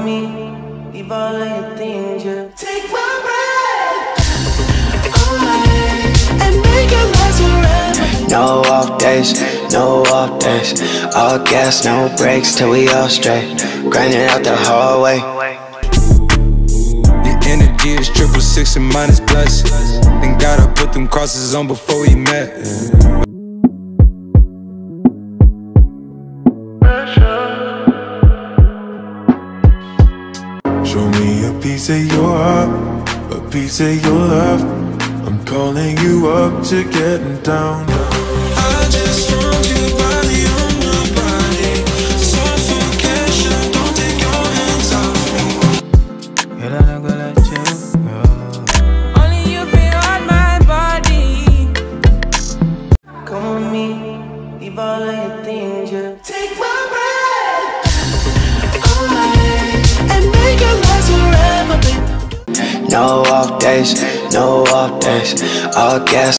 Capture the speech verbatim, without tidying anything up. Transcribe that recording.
on me, leave all of your things, yeah. Take my breath away and make it last forever. No off days, no off days. All gas, no brakes till we all straight. Grinding out the hallway. Your energy is triple six and minus plus. Then gotta put them crosses on before we met. Show me a piece of your heart, a piece of your love. I'm calling you up to getting down. I just want your body on my body. Suffocation, don't take your hands off me. Girl, I'm not gonna let you go. Only you feel on my body. Come on me, leave all of your things, yeah. Take my breath away and make it last forever, baby. No off days, no off days. All gas.